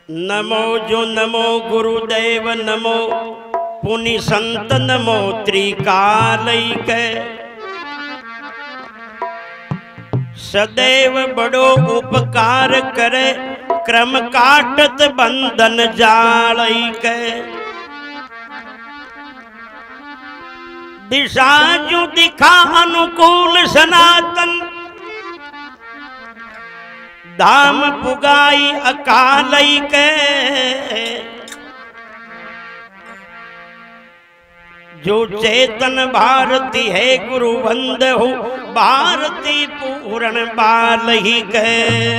नमो जो नमो गुरुदेव नमो पुनि संत नमो त्रिकालैक सदैव बड़ो उपकार करे क्रम काटत बंधन जालैक दिशा जो दिखा अनुकूल सनातन धाम पुगाई अकालई के जो चेतन भारती है गुरु वंद हो भारती पूर्ण बाल ही के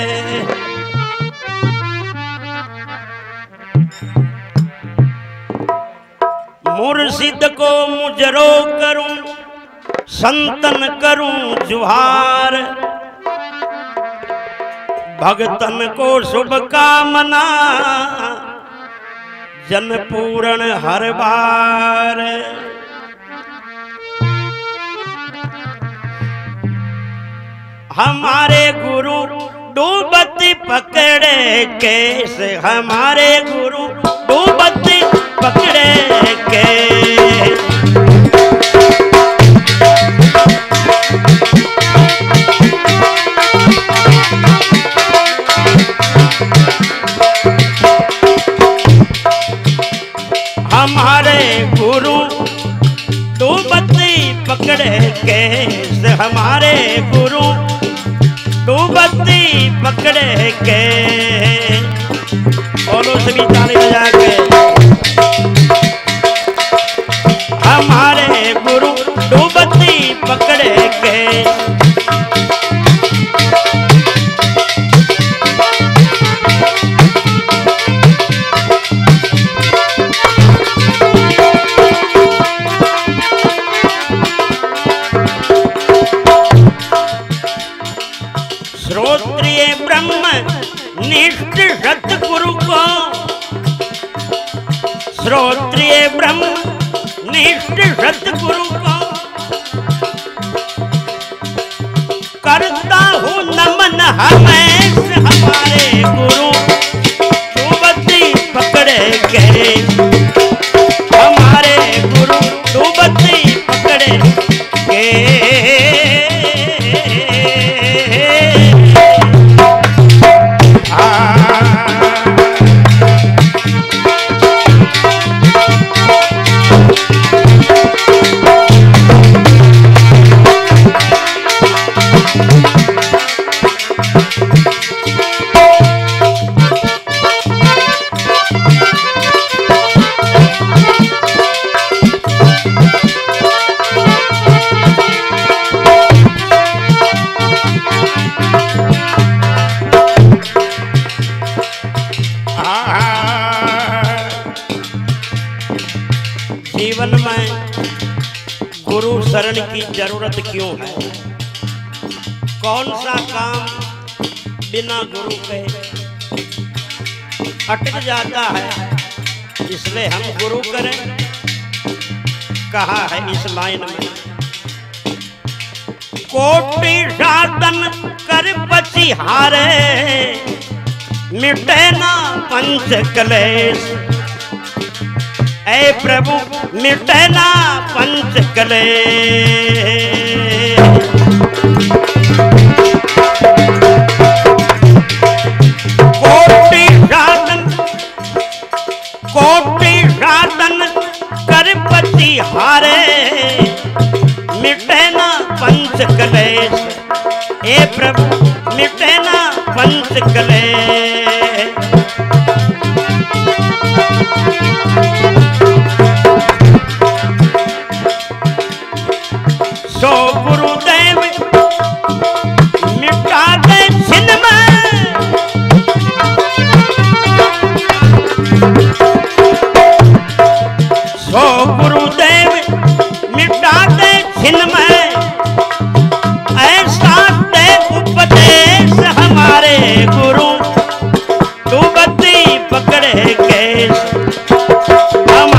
मुर्शिद को मुजरो करूं संतन करूं जुहार भगतन को शुभकामना जन पूर्ण हर बार हमारे गुरु डूबती पकड़े कैसे हमारे गुरु डूबती पकड़े के हमारे गुरु डूबती पकड़े कैसे हमारे गुरु डूबती पकड़े के बोलो सभी ताली बजा के हमारे गुरु डूबती पकड़े के श्रोत्रिय ब्रह्म निष्ठ सतगुरु को श्रोत्रिय ब्रह्म निष्ठ सतगुरु को करता हूँ नमन हमेशा हमारे गुरु डूबती पकड़े गए हमारे गुरु डूबती पकड़े गए जीवन में गुरु शरण की जरूरत क्यों है? कौन सा काम बिना गुरु के अटक जाता है? इसलिए हम गुरु करें। कहा है इस लाइन में कोटि साधन कर पची हारे मिटे ना पंच कलेश ऐ प्रभु मिटे ना पंच कलेश कोटि साधन कर पति हारे मिटे ना पंच कलेश ऐ प्रभु मिटे ना पंच कलेश सो गुरुदेव मिटा दे छिन में सो गुरुदेव मिटा दे छिन में ऐसा दे उपदेश हमारे गुरु डूबती पकड़े कैसे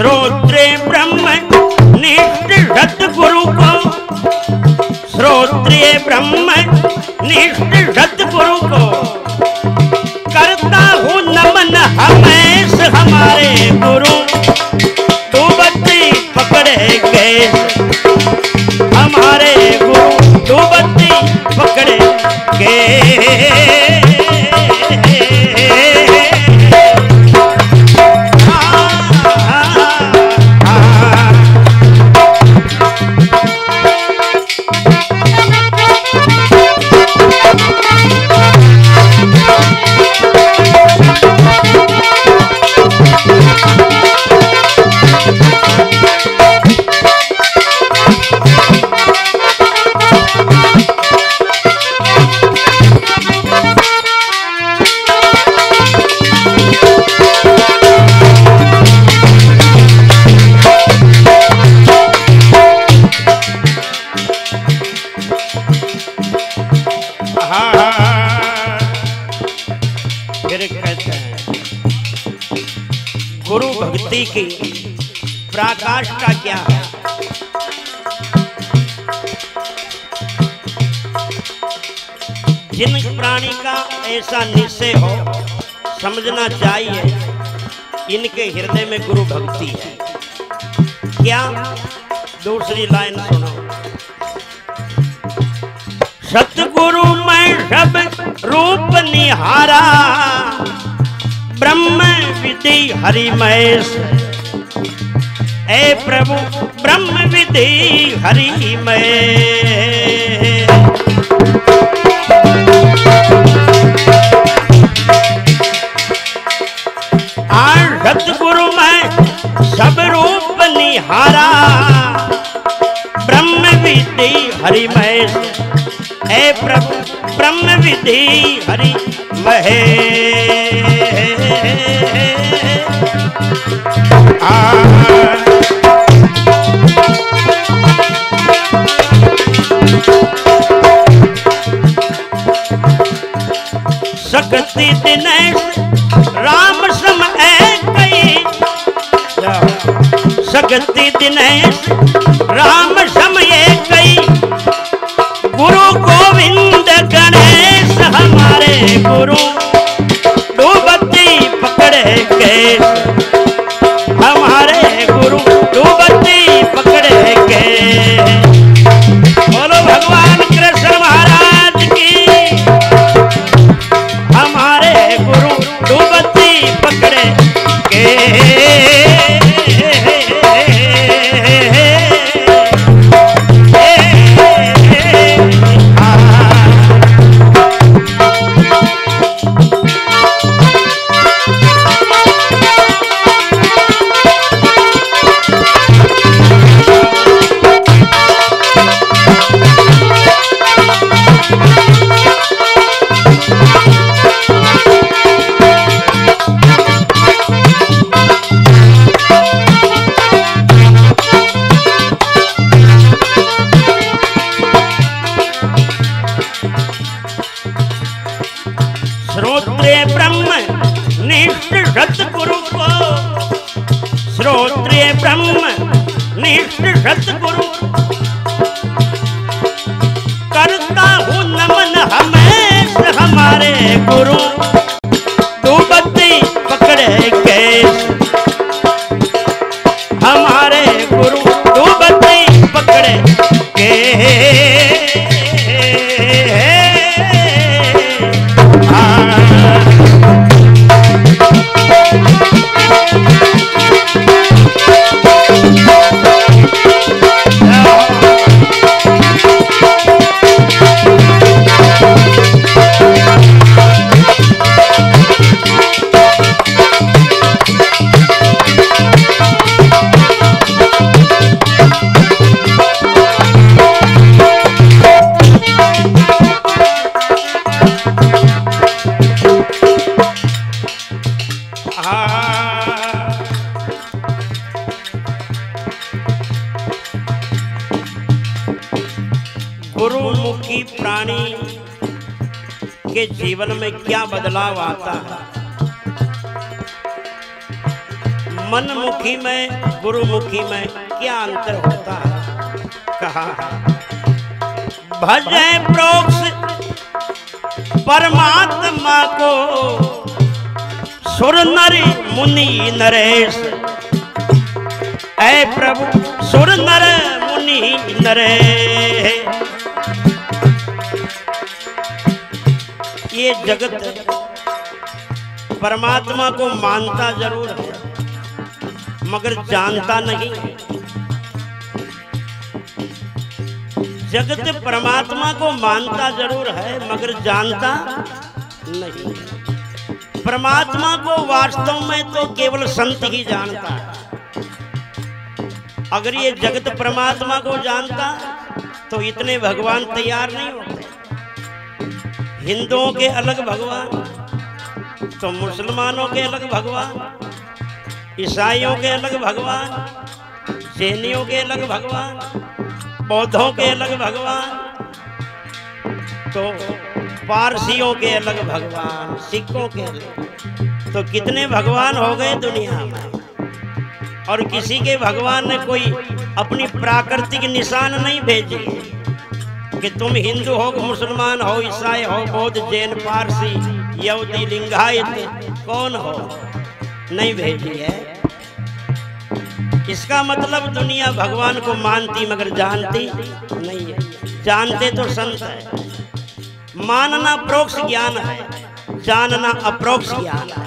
श्रोत्रिय ब्रह्म निष्ठ सतगुरु को, श्रोत्रिय ब्रह्म निष्ठ सतगुरु को करता हूँ नमन हमेश हमारे गुरु डूबती पकड़े गए, हमारे गुरु डूबती पकड़े गए। गुरु भक्ति की पराकाष्ठा क्या है? जिन प्राणी का ऐसा निश्चय हो, समझना चाहिए इनके हृदय में गुरु भक्ति है। क्या? दूसरी लाइन सुनो। सतगुरु मैं सब रूप निहारा, ब्रह्म विधि हरि महेश। ए प्रभु ब्रह्म विधि हरि महेश। सतगुरु मैं सब रूप निहारा, ब्रह्म विधि हरि महेश। ए प्रभु ब्रह्म विधि हरि महेश। सकती दिनेश राम सम कई, सकती दिनेश राम सम कई, गुरु गोविंद गणेश हमारे गुरु डूबती पकड़े गए, हमारे गुरु डूबती पकड़े गए। बोलो भगवान कृष्ण महाराज की। हमारे गुरु डूबती पकड़े गए। श्रोत्रिय ब्रह्म निष्ठ सतगुरु को, श्रोत्रिय ब्रह्म निष्ठ सतगुरु करता हूँ नमन हमेश हमारे गुरु डूबती पकड़े गए, हमारे गुरु डूबती पकड़े गए। गुरुमुखी प्राणी के जीवन में क्या बदलाव आता है? मनमुखी में गुरुमुखी में क्या अंतर होता है? कहा भजे प्रोक्ष परमात्मा को सुर नर मुनि नरेश। ऐ प्रभु सुर नर मुनि नरेश। ये जगत परमात्मा को मानता जरूर है मगर जानता नहीं है। जगत परमात्मा को मानता जरूर है मगर जानता नहीं। परमात्मा को वास्तव में तो केवल संत ही जानता है। अगर ये जगत परमात्मा को जानता तो इतने भगवान तैयार नहीं होते। हिंदुओं के अलग भगवान तो मुसलमानों के अलग भगवान, ईसाइयों के अलग भगवान, जैनियों के अलग भगवान, बौद्धों के अलग भगवान, तो पारसियों के अलग भगवान, सिखों के अलग। तो कितने भगवान हो गए दुनिया में। और किसी के भगवान ने कोई अपनी प्राकृतिक निशान नहीं भेजी कि तुम हिंदू हो, मुसलमान हो, ईसाई हो, बौद्ध, जैन, पारसी, यहूदी, लिंगायत कौन हो, नहीं भेजी है। इसका मतलब दुनिया भगवान को मानती मगर जानती नहीं है। जानते तो संत है। मानना प्रोक्ष ज्ञान है, जानना अप्रोक्ष ज्ञान है।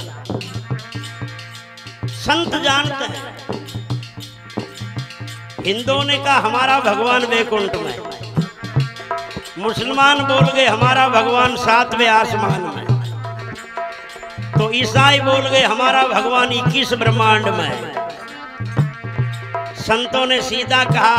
संत जानते हैं। हिंदुओं ने कहा हमारा भगवान वैकुंठ में, मुसलमान बोल गए हमारा भगवान 7वें आसमान में, तो ईसाई बोल गए हमारा भगवान 21 ब्रह्मांड में। संतों ने सीधा कहा,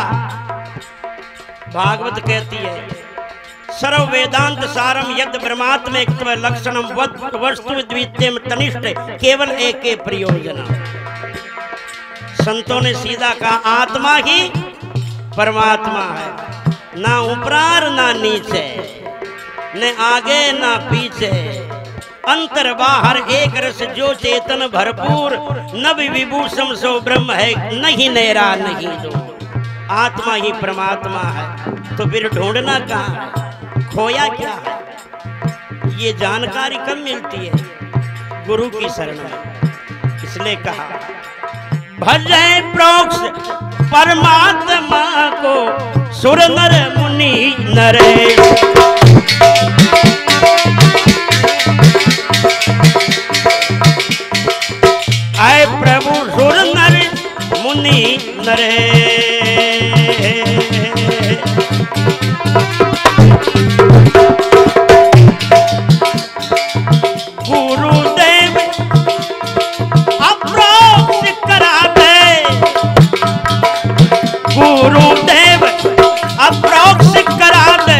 भागवत कहती है सर्व वेदांत सारम यद ब्रह्मात्म लक्षणम वस्तु द्वितीयम तनिष्ठ केवल एक के प्रयोजन। संतों ने सीधा कहा आत्मा ही परमात्मा है, ना ऊपर ना नीचे, न आगे ना पीछे, अंतर बाहर एक रस जो चेतन भरपूर, नव विभूषम सो ब्रह्म है नहीं नेरा नहीं दो। आत्मा ही परमात्मा है तो फिर ढूंढना कहाँ है, खोया क्या है। ये जानकारी कब मिलती है? गुरु की शरण में। इसलिए कहा भजे प्रोक्ष परमात्मा को सुर नर मुनि नरेश। आए प्रभु सुर नर मुनि नरेश। गुरुदेव अप्रोक्ष कराते, गुरुदेव अप्रोक्ष कराते,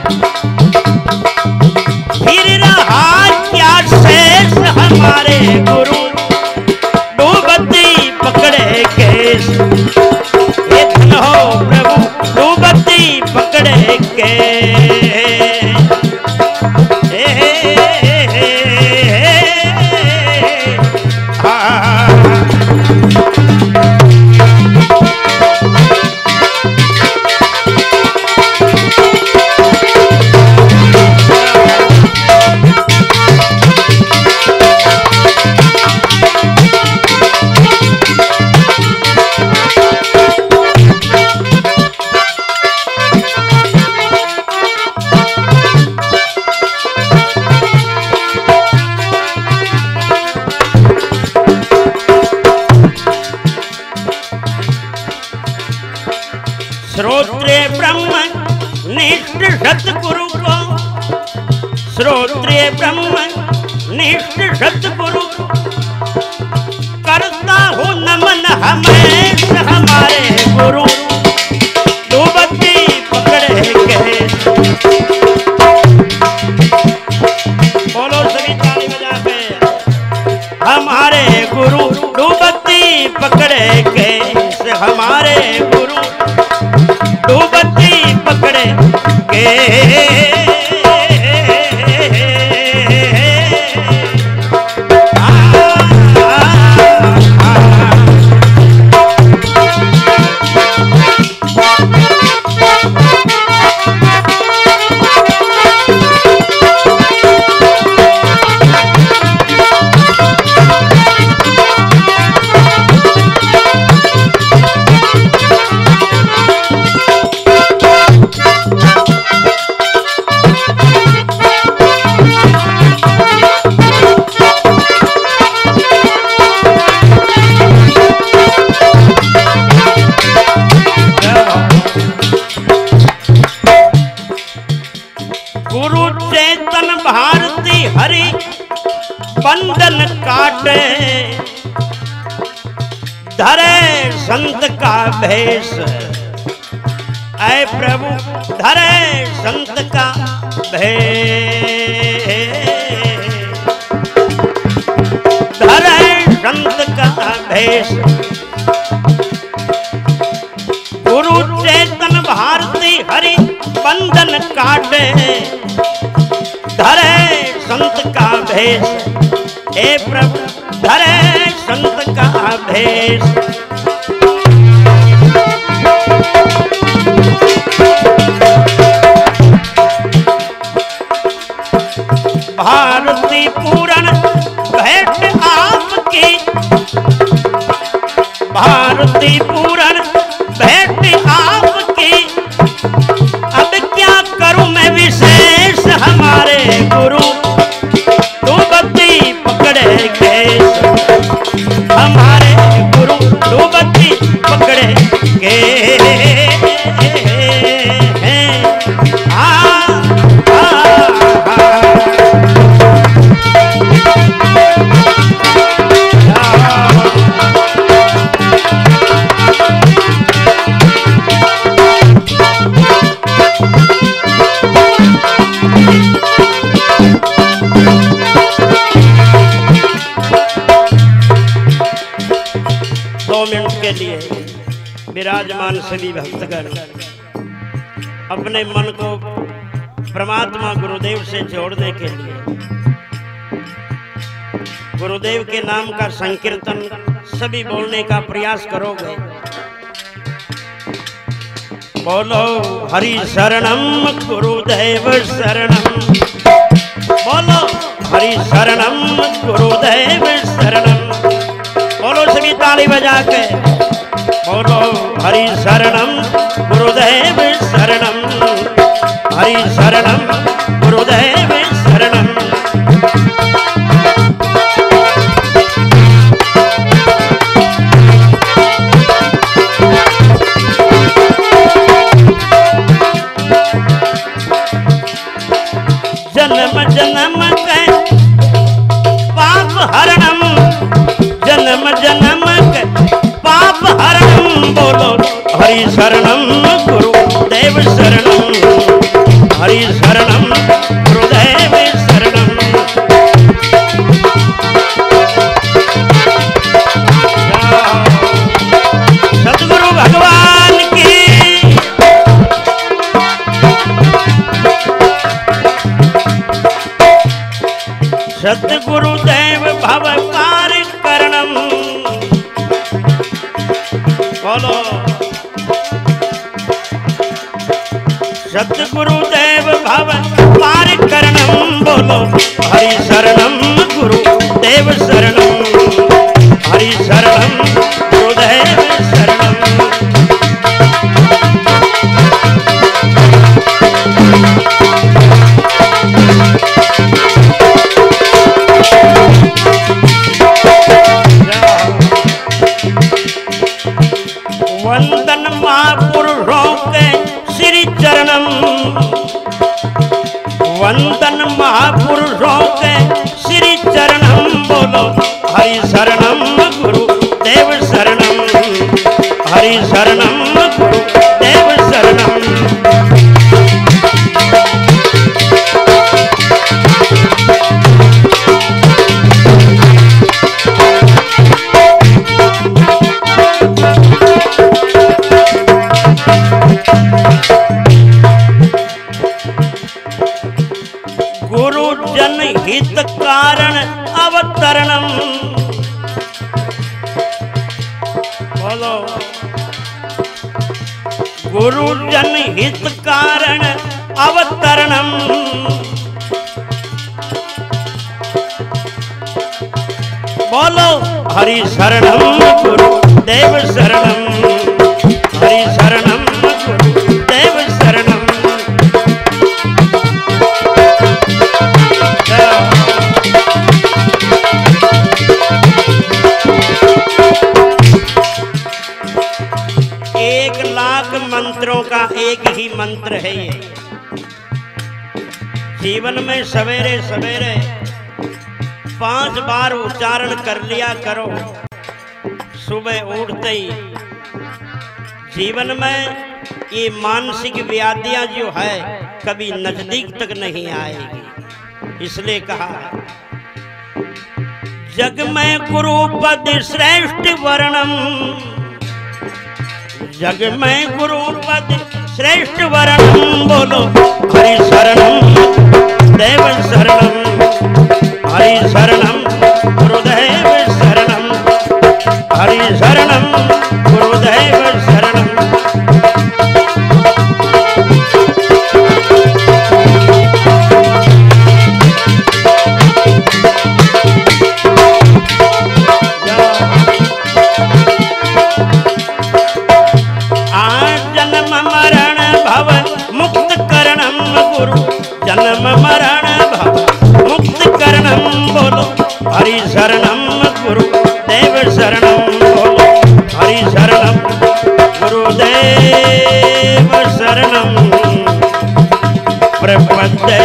फिर रहा क्या शेष हमारे गुरु डूबती पकड़े केस। हे धन हो प्रभु डूबती पकड़े केस। श्रोत्रे ब्रह्म निष्ठ सतगुरु को, श्रोत्रे ब्रह्म निष्ठ सतगुरु करता हूँ नमन हमेशा हमारे गुरु डूबती पकड़े गए। बोलो सभी ताली बजा के। हमारे गुरु डूबती पकड़े गए, हमारे गुरु डूबती पकड़े के। हरि बंधन काटे, धरे संत का भेष। ऐ प्रभु धरे संत का भेष, धरे संत का भेष। गुरु चेतन भारती हरि बंधन काटे, धरे संत का भेष। हे प्रभु धरे संत का भेष। भारती पूरण भेंट आपकी, भारती पूरण भेंट आपकी। अब क्या करूं मैं विशेष हमारे गुरु डूबती पकड़े केस, हमारे गुरु डूबती पकड़े केस। विराजमान सभी भक्तगण अपने मन को परमात्मा गुरुदेव से जोड़ने के लिए गुरुदेव के नाम का संकीर्तन सभी बोलने का प्रयास करोगे। बोलो हरि शरणम गुरुदेव शरणम, बोलो हरि शरणम गुरुदेव शरणम। बोलो सभी ताली बजा के, बोलो हरि शरणम गुरुदेव शरणम, हरि शरणम गुरुदेव शरणम। जन्म जन्म के पाप हरणम, जन्म जन्म के पाप हरणम। बोलो हरि शरणम गुरुदेव शरणम, हरि शरणम गुरुदेव शरणम। सद्गुरु भगवान की, सद्गुरुदेव भव पार करणम। बोलो सद्गुरुदेव भव पार करणम। बोलो हरि शरणम गुरुदेव शरणम, हरि शरणम गुरुदेव शरणम। वंदन महापुरुषों के श्री चरणम, वंदन महापुरुषों के श्री चरणम। बोलो हरि शरणम गुरुदेव शरणम, हरि शरणम गुरुदेव शरणम। गुरु जन हित कारण अवतरणम। बोलो गुरु जन हित कारण अवतरणम। बोलो हरि शरणम गुरुदेव शरणम, हरि शरणम गुरुदेव शरणम। एक लाख मंत्रों का एक ही मंत्र है ये। शिव जीवन में सवेरे सवेरे 5 बार उच्चारण कर लिया करो। सुबह उठते ही जीवन में ये मानसिक व्याधियां जो है कभी नजदीक तक नहीं आएगी। इसलिए कहा जग में गुरु पद श्रेष्ठ वर्णम, जग में गुरु पद श्रेष्ठ वर्णम। बोलो हरि शरणम देव शरणम, हरि शरणम गुरुदेव शरणम, हरि शरणम गुरुदेव शरणम। जन्म मरण भव मुक्त करणम। बोलो हरि शरणम गुरु देव शरणम, बोलो हरि शरणम गुरुदेव शरणम प्रपद्ये।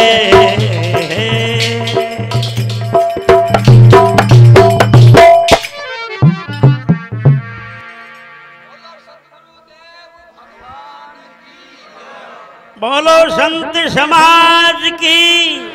बोलो संत समाज की।